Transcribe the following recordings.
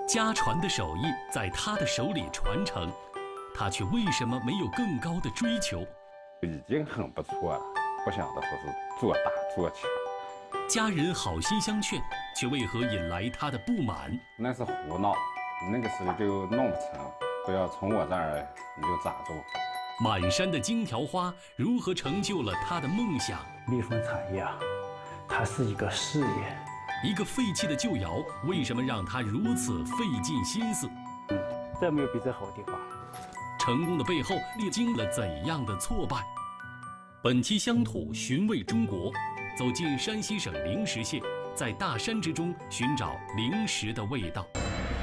家传的手艺在他的手里传承，他却为什么没有更高的追求？ 已经很不错了，不想着说是做大做强。 家人好心相劝，却为何引来他的不满？ 那是胡闹，那个时候就弄不成，不要从我这儿你就咋做。 满山的金条花如何成就了他的梦想？ 蜜蜂产业啊，它是一个事业。 一个废弃的旧窑，为什么让他如此费尽心思？ 这没有比这好的地方。 成功的背后历经了怎样的挫败？本期乡土寻味中国，走进山西省灵石县，在大山之中寻找灵石的味道。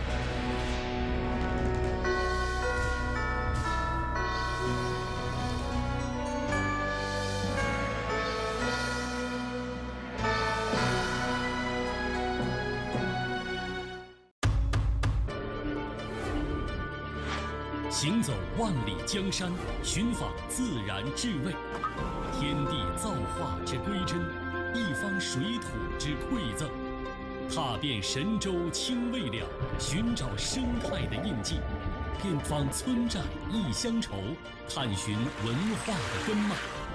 行走万里江山，寻访自然至味，天地造化之归真，一方水土之馈赠。踏遍神州清味料，寻找生态的印记，遍访村寨异乡愁，探寻文化的根脉。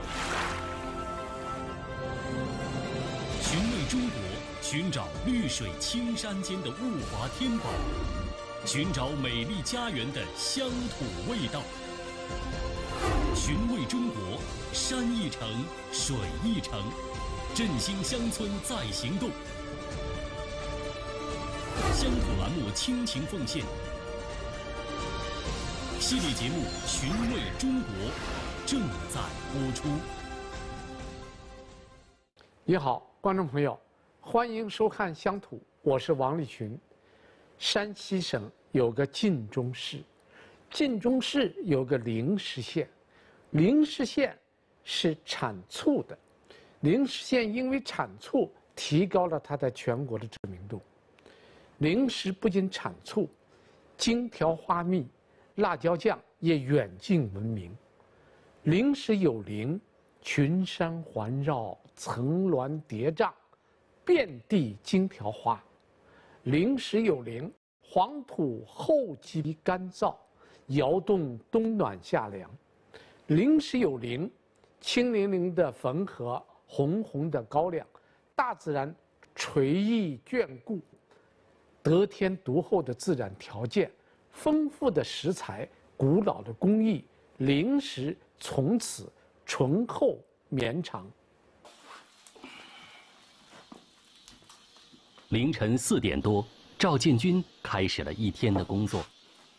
寻味中国，寻找绿水青山间的物华天宝。寻找美丽家园的乡土味道，寻味中国，山一程，水一程，振兴乡村在行动。乡土栏目倾情奉献，系列节目《寻味中国》正在播出。 你好，观众朋友，欢迎收看《乡土》，我是王立群。山西省有个晋中市，晋中市有个灵石县，灵石县是产醋的，灵石县因为产醋提高了它在全国的知名度。灵石不仅产醋，金条花蜜、辣椒酱也远近闻名。灵石有灵，群山环绕，层峦叠嶂，遍地金条花。灵石有灵，黄土厚积干燥，窑洞冬暖夏凉。灵石有灵，清凌凌的汾河，红红的高粱，大自然垂意眷顾，得天独厚的自然条件，丰富的食材，古老的工艺，灵石从此醇厚绵长。 凌晨4点多，赵建军开始了一天的工作。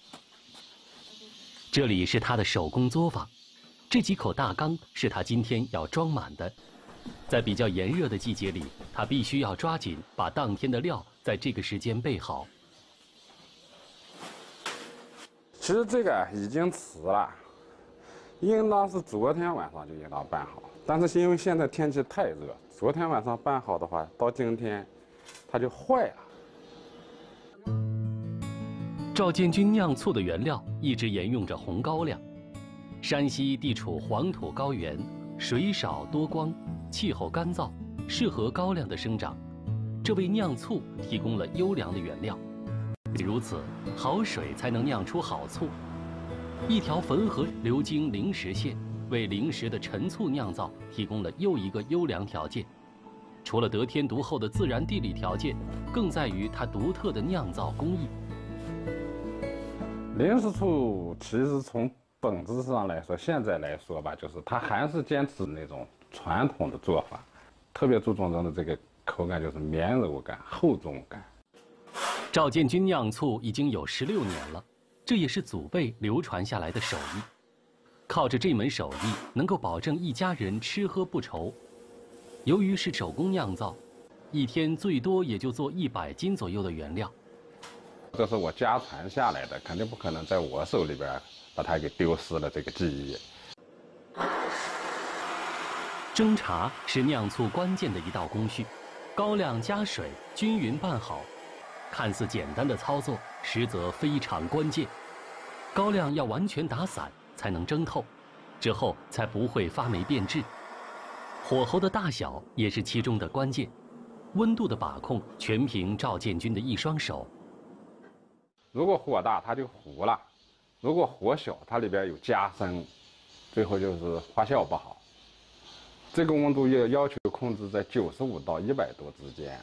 这里是他的手工作坊，这几口大缸是他今天要装满的。在比较炎热的季节里，他必须要抓紧把当天的料在这个时间备好。 其实这个已经迟了，应当是昨天晚上就应当办好，但是因为现在天气太热，昨天晚上办好的话，到今天它就坏了。 赵建军酿醋的原料一直沿用着红高粱。山西地处黄土高原，水少多光，气候干燥，适合高粱的生长，这为酿醋提供了优良的原料。如此，好水才能酿出好醋。一条汾河流经灵石县，为灵石的陈醋酿造提供了又一个优良条件。除了得天独厚的自然地理条件，更在于它独特的酿造工艺。 灵石醋其实从本质上来说，现在来说吧，就是它还是坚持那种传统的做法，特别注重人的这个口感，就是绵柔感、厚重感。 赵建军酿醋已经有16年了，这也是祖辈流传下来的手艺。靠着这门手艺，能够保证一家人吃喝不愁。由于是手工酿造，一天最多也就做100斤左右的原料。 这是我家传下来的，肯定不可能在我手里边把它给丢失了这个技艺。 蒸茶是酿醋关键的一道工序，高粱加水均匀拌好，看似简单的操作，实则非常关键。高粱要完全打散才能蒸透，之后才不会发霉变质。火候的大小也是其中的关键，温度的把控全凭赵建军的一双手。 如果火大它就糊了，如果火小它里边有夹生，最后就是发酵不好。这个温度要求控制在95到100度之间。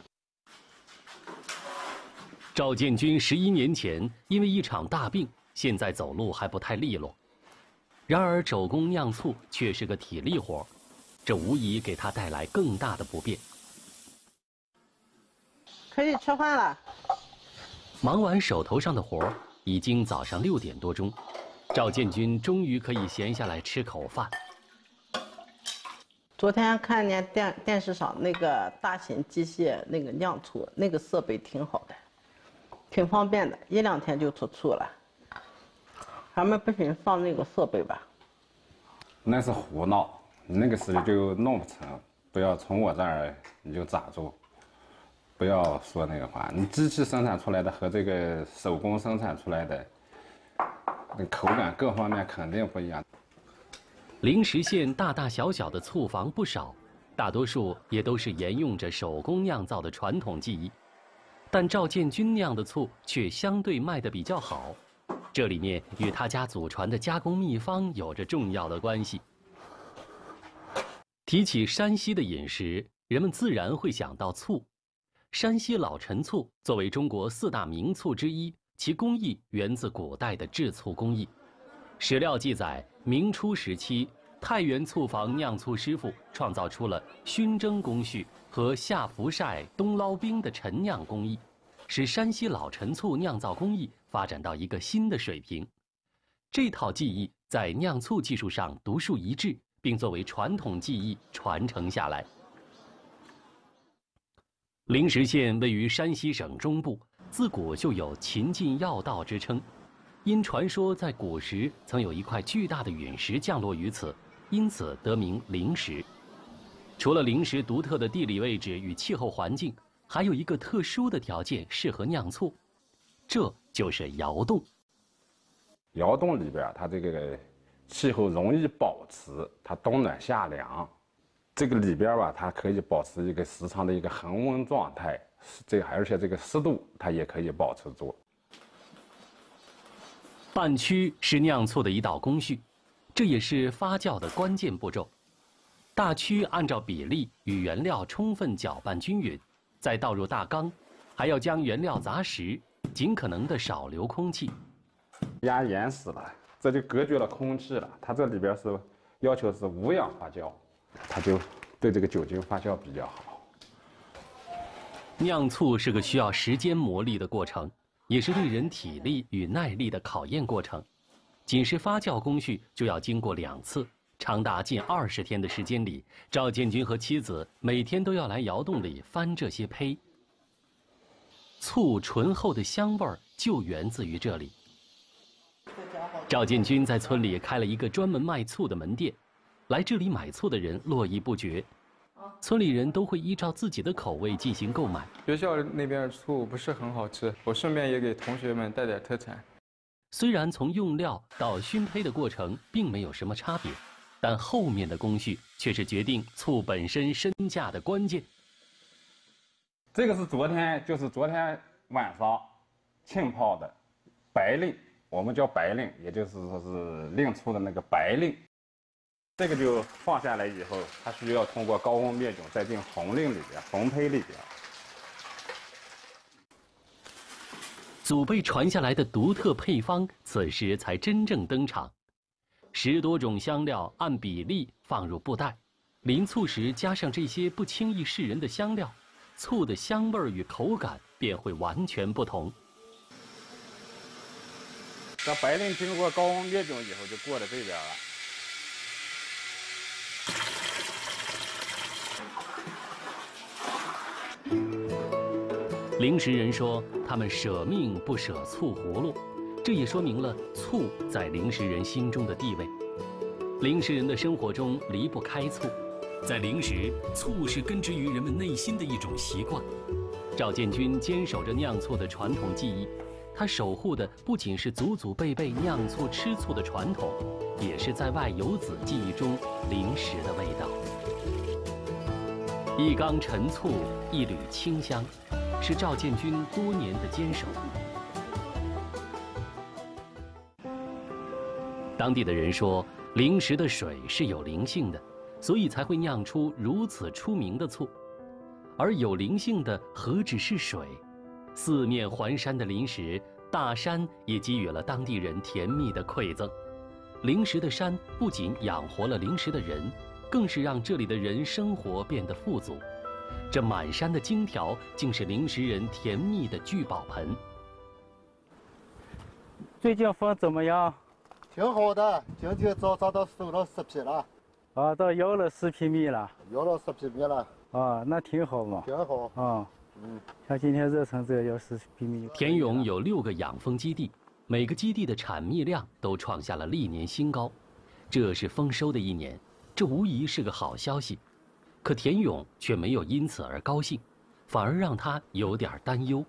赵建军11年前因为一场大病，现在走路还不太利落。然而手工酿醋却是个体力活，这无疑给他带来更大的不便。 可以吃饭了。 忙完手头上的活，已经早上6点多钟，赵建军终于可以闲下来吃口饭。 昨天看见电视上那个大型机械那个酿醋那个设备挺好的，挺方便的，1、2天就出醋了。咱们不行放那个设备吧？ 那是胡闹，你那个事情就弄不成。不要从我这儿你就扎住，不要说那个话。你机器生产出来的和这个手工生产出来的，那口感各方面肯定不一样。 灵石县大大小小的醋房不少，大多数也都是沿用着手工酿造的传统技艺，但赵建军酿的醋却相对卖得比较好。这里面与他家祖传的加工秘方有着重要的关系。提起山西的饮食，人们自然会想到醋。山西老陈醋作为中国4大名醋之一，其工艺源自古代的制醋工艺。史料记载，明初时期，太原醋坊酿醋师傅创造出了熏蒸工序和下浮晒、冬捞冰的陈酿工艺，使山西老陈醋酿造工艺发展到一个新的水平。这套技艺在酿醋技术上独树一帜，并作为传统技艺传承下来。灵石县位于山西省中部，自古就有秦晋要道之称。因传说在古时曾有一块巨大的陨石降落于此，因此得名灵石。除了灵石独特的地理位置与气候环境，还有一个特殊的条件适合酿醋，这就是窑洞。 窑洞里边，它这个气候容易保持，它冬暖夏凉。这个里边吧，它可以保持一个时常的一个恒温状态，而且这个湿度它也可以保持住。 拌曲是酿醋的一道工序，这也是发酵的关键步骤。大曲按照比例与原料充分搅拌均匀，再倒入大缸，还要将原料砸实，尽可能的少留空气。 压严实了，这就隔绝了空气了。它这里边是要求是无氧发酵，它就对这个酒精发酵比较好。 酿醋是个需要时间磨砺的过程，也是对人体力与耐力的考验过程。仅是发酵工序就要经过2次，长达近20天的时间里，赵建军和妻子每天都要来窑洞里翻这些胚。醋醇厚的香味儿就源自于这里。赵建军在村里开了一个专门卖醋的门店，来这里买醋的人络绎不绝。村里人都会依照自己的口味进行购买。 学校那边的醋不是很好吃，我顺便也给同学们带点特产。 虽然从用料到熏胚的过程并没有什么差别，但后面的工序却是决定醋本身身价的关键。 这个是昨天晚上浸泡的白令，我们叫白令，也就是说是令醋的那个白令。这个就放下来以后，它需要通过高温灭菌，再进红令里边、红胚里边。 祖辈传下来的独特配方，此时才真正登场。10多种香料按比例放入布袋，淋醋时加上这些不轻易示人的香料，醋的香味与口感便会完全不同。 这白令经过高温灭菌以后，就过到这边了。 灵石人说，他们舍命不舍醋葫芦，这也说明了醋在灵石人心中的地位。灵石人的生活中离不开醋，在灵石，醋是根植于人们内心的一种习惯。赵建军坚守着酿醋的传统技艺，他守护的不仅是祖祖辈辈酿醋吃醋的传统，也是在外游子记忆中灵石的味道。一缸陈醋，一缕清香，是赵建军多年的坚守。 当地的人说，灵石的水是有灵性的，所以才会酿出如此出名的醋。而有灵性的何止是水？四面环山的灵石，大山也给予了当地人甜蜜的馈赠。灵石的山不仅养活了灵石的人，更是让这里的人生活变得富足。这满山的金条，竟是灵石人甜蜜的聚宝盆。 最近风怎么样？ 挺好的，今天早上都收了10匹了。 啊，都要了10匹米了。 要了10匹米了。 啊，那挺好嘛。 挺好。 啊，像今天热成这要10匹米。 田永有6个养蜂基地，每个基地的产蜜量都创下了历年新高。这是丰收的一年，这无疑是个好消息。可田永却没有因此而高兴，反而让他有点担忧。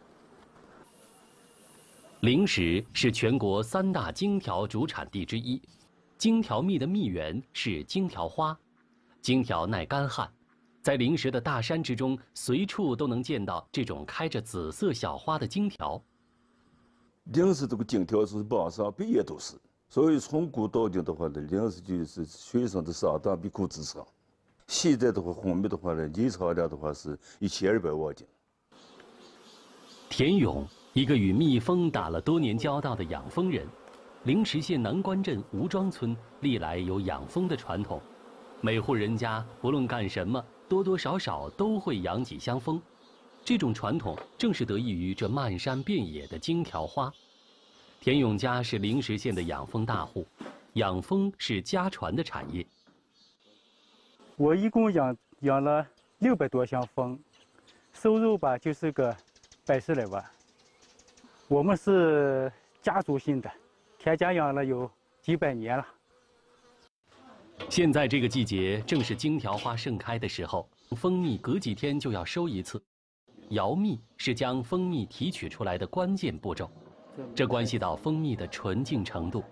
灵石是全国3大荆条主产地之一，荆条蜜的蜜源是荆条花，荆条耐干旱，在灵石的大山之中，随处都能见到这种开着紫色小花的荆条。 灵石这个荆条是榜上毕业都是，所以从古到今的话呢，灵石就是学生的上当比裤子长。现在的话，蜂蜜的话呢，年产量的话是1200万斤。 田永，一个与蜜蜂打了多年交道的养蜂人，灵石县南关镇吴庄村历来有养蜂的传统，每户人家不论干什么，多多少少都会养几箱蜂。这种传统正是得益于这漫山遍野的荆条花。田永家是灵石县的养蜂大户，养蜂是家传的产业。 我一共养了600多箱蜂，收入吧就是个140来万。我们是家族性的，田家养了有几百年了。 现在这个季节正是荆条花盛开的时候，蜂蜜隔几天就要收一次。摇蜜是将蜂蜜提取出来的关键步骤，这关系到蜂蜜的纯净程度。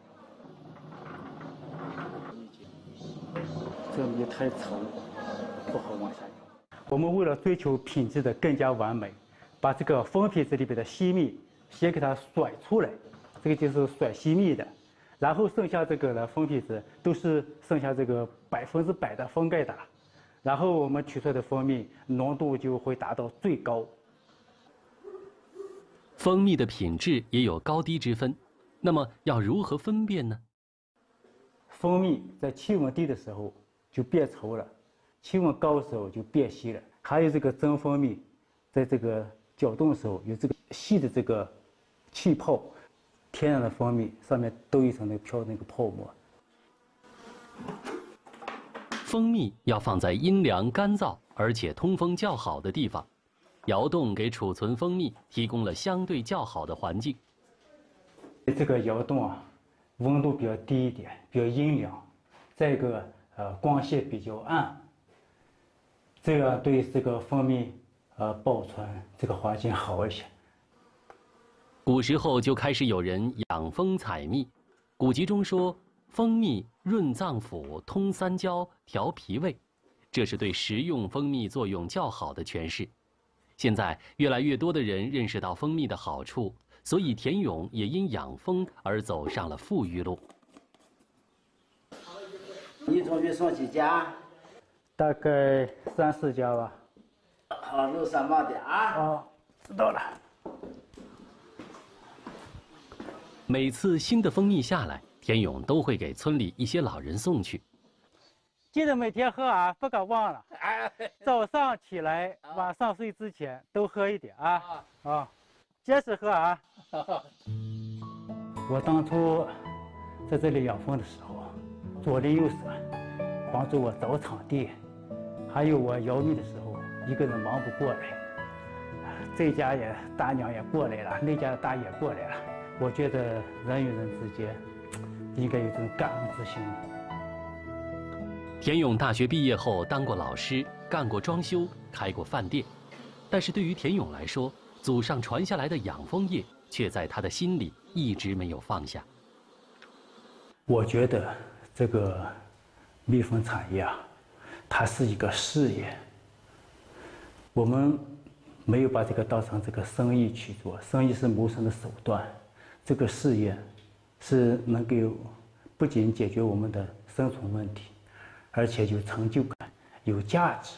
这蜜太稠，不好往下摇。我们为了追求品质的更加完美，把这个蜂皮子里边的细蜜先给它甩出来，这个就是甩细蜜的。然后剩下这个的蜂皮子都是剩下这个100%的蜂盖的，然后我们取出来的蜂蜜浓度就会达到最高。 蜂蜜的品质也有高低之分，那么要如何分辨呢？ 蜂蜜在气温低的时候就变稠了，气温高的时候就变稀了。还有这个真蜂蜜，在这个搅动的时候有这个细的这个气泡，天然的蜂蜜上面都有一层那个飘那个泡沫。 蜂蜜要放在阴凉干燥而且通风较好的地方，窑洞给储存蜂蜜提供了相对较好的环境。 这个窑洞啊，温度比较低一点，比较阴凉，再一个光线比较暗，这样对这个蜂蜜保存这个环境好一些。 古时候就开始有人养蜂采蜜，古籍中说蜂蜜润脏腑、通三焦、调脾胃，这是对食用蜂蜜作用较好的诠释。现在越来越多的人认识到蜂蜜的好处，所以田永也因养蜂而走上了富裕路。 你同学送几家？ 大概3、4家吧。 好，路上慢点啊。 哦，知道了。 每次新的蜂蜜下来，田永都会给村里一些老人送去。 记得每天喝啊，不敢忘了。早上起来，晚上睡之前都喝一点啊。啊，坚持喝啊。我当初在这里养蜂的时候，左邻右舍帮助我找场地，还有我摇蜜的时候，一个人忙不过来。这家也大娘也过来了，那家的大爷过来了。我觉得人与人之间应该有这种感恩之心。 田永大学毕业后当过老师，干过装修，开过饭店，但是对于田永来说，祖上传下来的养蜂业却在他的心里一直没有放下。 我觉得这个蜜蜂产业啊，它是一个事业。我们没有把这个当成这个生意去做，生意是谋生的手段，这个事业是能够不仅解决我们的生存问题，而且有成就感、有价值。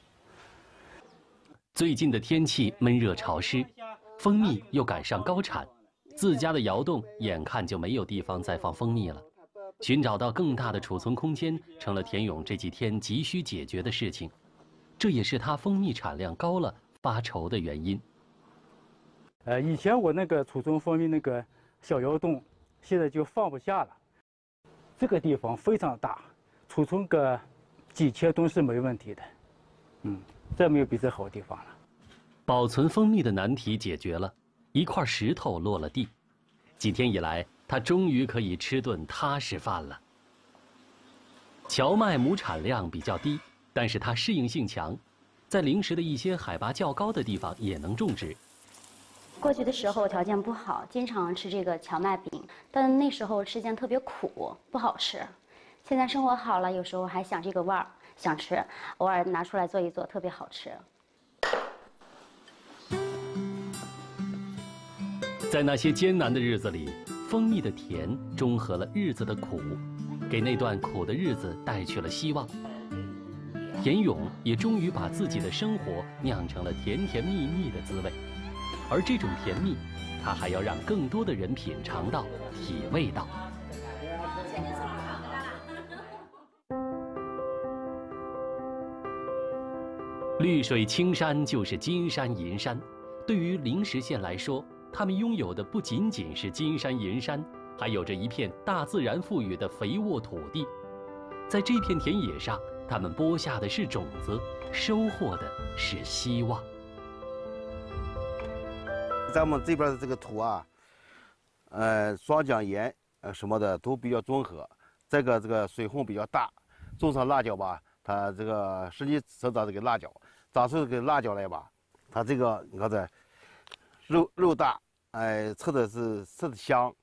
最近的天气闷热潮湿，蜂蜜又赶上高产，自家的窑洞眼看就没有地方再放蜂蜜了。寻找到更大的储存空间，成了田勇这几天急需解决的事情，这也是他蜂蜜产量高了发愁的原因。 以前我那个储存蜂蜜那个小窑洞，现在就放不下了。这个地方非常大，储存个几千吨是没问题的。再没有比这好地方了。 保存蜂蜜的难题解决了，一块石头落了地。几天以来，他终于可以吃顿踏实饭了。荞麦亩产量比较低，但是它适应性强，在临时的一些海拔较高的地方也能种植。 过去的时候条件不好，经常吃这个荞麦饼，但那时候吃见特别苦，不好吃。现在生活好了，有时候还想这个味儿，想吃，偶尔拿出来做一做，特别好吃。 在那些艰难的日子里，蜂蜜的甜中和了日子的苦，给那段苦的日子带去了希望。田勇也终于把自己的生活酿成了甜甜蜜蜜的滋味，而这种甜蜜，他还要让更多的人品尝到、体味到。绿水青山就是金山银山，对于灵石县来说，他们拥有的不仅仅是金山银山，还有着一片大自然赋予的肥沃土地。在这片田野上，他们播下的是种子，收获的是希望。 咱们这边的这个土啊，霜降盐什么的都比较综合，这个水分比较大，种上辣椒吧，它这个实际生长这个辣椒，长出这个辣椒来吧，它这个你看这肉大，吃的香。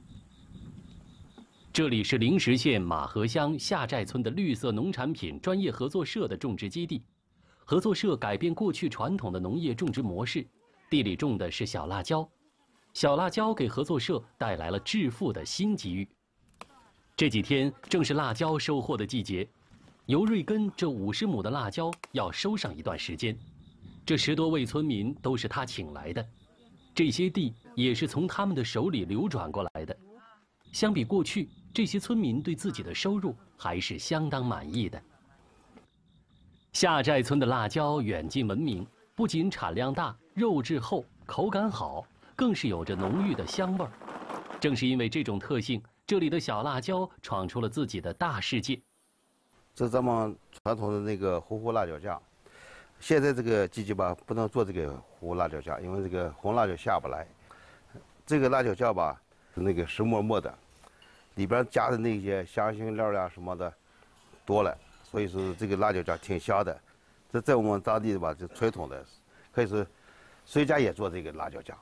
这里是灵石县马河乡下寨村的绿色农产品专业合作社的种植基地。合作社改变过去传统的农业种植模式，地里种的是小辣椒。小辣椒给合作社带来了致富的新机遇。这几天正是辣椒收获的季节，尤瑞根这50亩的辣椒要收上一段时间。这10多位村民都是他请来的，这些地也是从他们的手里流转过来的。相比过去，这些村民对自己的收入还是相当满意的。下寨村的辣椒远近闻名，不仅产量大、肉质厚、口感好，更是有着浓郁的香味儿。正是因为这种特性，这里的小辣椒闯出了自己的大世界。 这是咱们传统的那个糊辣椒酱，现在这个季节吧，不能做这个糊辣椒酱，因为这个红辣椒下不来。这个辣椒酱吧，那个实沫沫的，里边加的那些香辛料呀什么的多了，所以说这个辣椒酱挺香的。这在我们当地吧，就传统的，可以说谁家也做这个辣椒酱。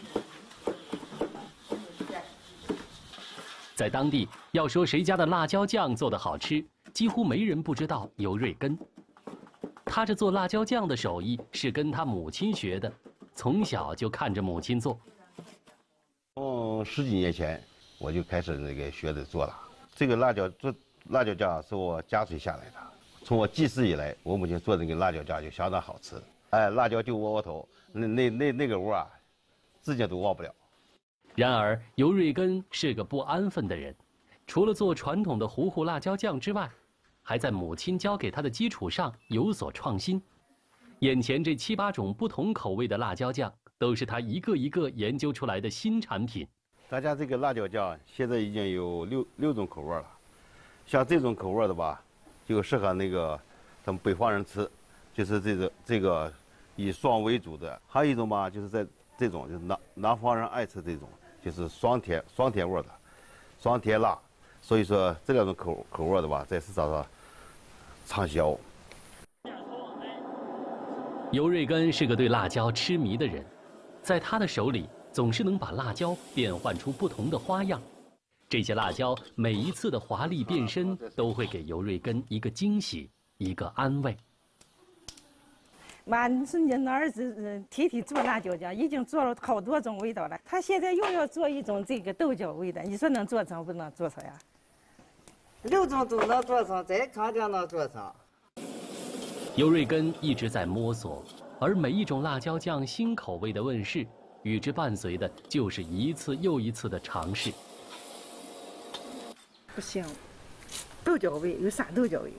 在当地，要说谁家的辣椒酱做得好吃，几乎没人不知道尤瑞根。他这做辣椒酱的手艺是跟他母亲学的，从小就看着母亲做。 10几年前我就开始那个学着做了。这个辣椒酱是我家传下来的，从我记事以来，我母亲做那个辣椒酱就相当好吃。辣椒就窝窝头，那个味啊，至今都忘不了。 然而，尤瑞根是个不安分的人，除了做传统的糊辣椒酱之外，还在母亲教给他的基础上有所创新。眼前这7、8种不同口味的辣椒酱，都是他一个一个研究出来的新产品。 大家这个辣椒酱现在已经有6种口味了，像这种口味的吧，就适合那个咱们北方人吃，就是这个以酸为主的。还有一种吧，就是在这种就是南方人爱吃这种，就是酸甜味的，酸甜辣。所以说这2种口味的吧，在市场上畅销。 尤瑞根是个对辣椒痴迷的人，在他的手里总是能把辣椒变换出不同的花样。这些辣椒每一次的华丽变身，都会给尤瑞根一个惊喜，一个安慰。 妈，你说你那儿子天天做辣椒酱，已经做了好多种味道了。他现在又要做一种这个豆角味的，你说能做成不能做成呀？ 6种都能做成，再康定能做成。 尤瑞根一直在摸索，而每一种辣椒酱新口味的问世，与之伴随的就是一次又一次的尝试。 不行，豆角味有啥豆角味？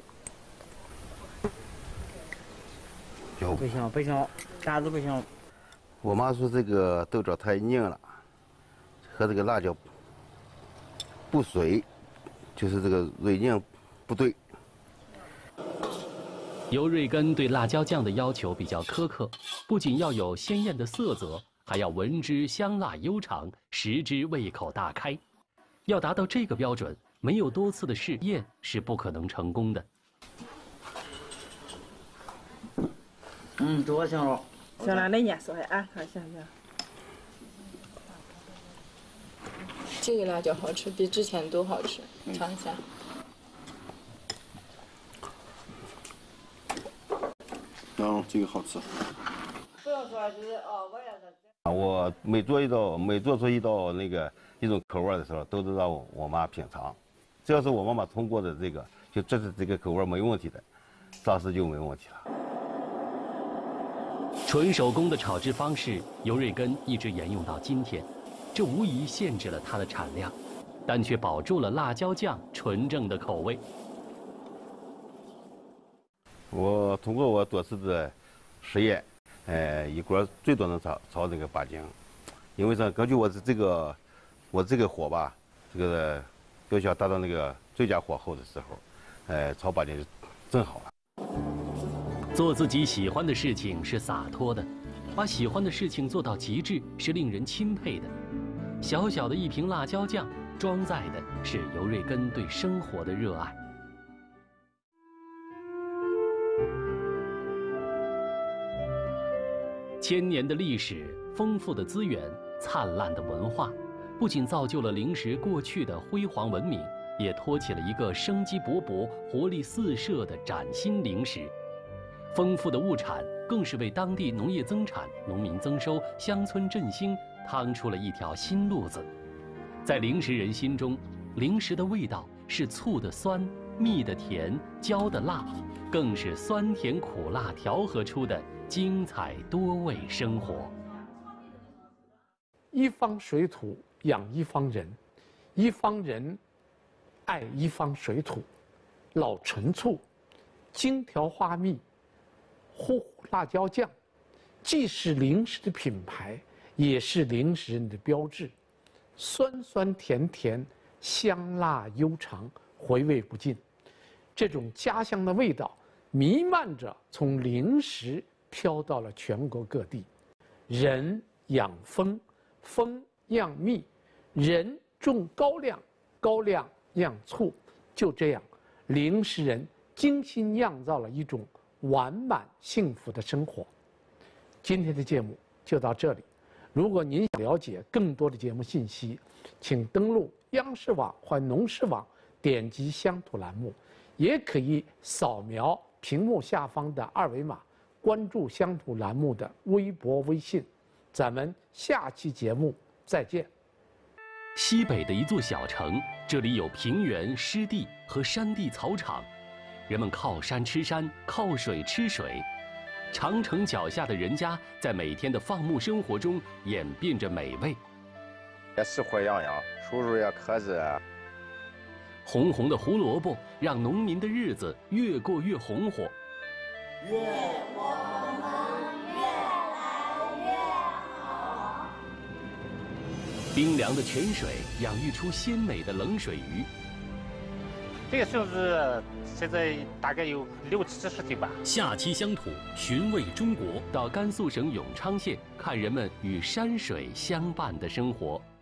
不行不行，啥都不行。 我妈说这个豆角太硬了，和这个辣椒不水，就是这个蕊硬不对。 尤瑞根对辣椒酱的要求比较苛刻，不仅要有鲜艳的色泽，还要闻之香辣悠长，食之胃口大开。要达到这个标准，没有多次的试验是不可能成功的。 多行了。 行了，那年说的啊，看行不行？ 这个辣椒好吃，比之前都好吃，尝一下。 这个好吃。 不用说是哦，我也是。 我每做出一道一种口味的时候，都是让我妈品尝。只要是我妈妈通过的这个，就这是这个口味没问题的，上市就没问题了。 纯手工的炒制方式，尤瑞根一直沿用到今天，这无疑限制了它的产量，但却保住了辣椒酱纯正的口味。 我通过我多次的实验，一锅最多能炒那个8斤，因为根据我这个火吧，这个要想达到那个最佳火候的时候，炒8斤就正好了。 做自己喜欢的事情是洒脱的，把喜欢的事情做到极致是令人钦佩的。小小的一瓶辣椒酱，装载的是尤瑞根对生活的热爱。千年的历史、丰富的资源、灿烂的文化，不仅造就了灵石过去的辉煌文明，也托起了一个生机勃勃、活力四射的崭新灵石。丰富的物产更是为当地农业增产、农民增收、乡村振兴趟出了一条新路子。在灵石人心中，灵石的味道是醋的酸、蜜的甜、椒的辣，更是酸甜苦辣调和出的精彩多味生活。 一方水土养一方人，一方人爱一方水土。老陈醋、精调花蜜、呼呼辣椒酱，既是灵石的品牌，也是灵石人的标志。酸酸甜甜，香辣悠长，回味不尽。这种家乡的味道弥漫着，从灵石飘到了全国各地。人养蜂，蜂酿蜜，人种高粱，高粱酿醋。就这样，灵石人精心酿造了一种完满幸福的生活。今天的节目就到这里。如果您想了解更多的节目信息，请登录央视网或农视网，点击乡土栏目，也可以扫描屏幕下方的2维码，关注乡土栏目的微博、微信。咱们下期节目再见。 西北的一座小城，这里有平原、湿地和山地草场，人们靠山吃山，靠水吃水。长城脚下的人家，在每天的放牧生活中演变着美味。 也是活洋洋，叔叔也可是。 红红的胡萝卜，让农民的日子越过越红火。 愿我们越来越好。 冰凉的泉水养育出鲜美的冷水鱼。 这个绳子现在大概有60-70斤吧。 下期乡土寻味中国，到甘肃省永昌县看人们与山水相伴的生活。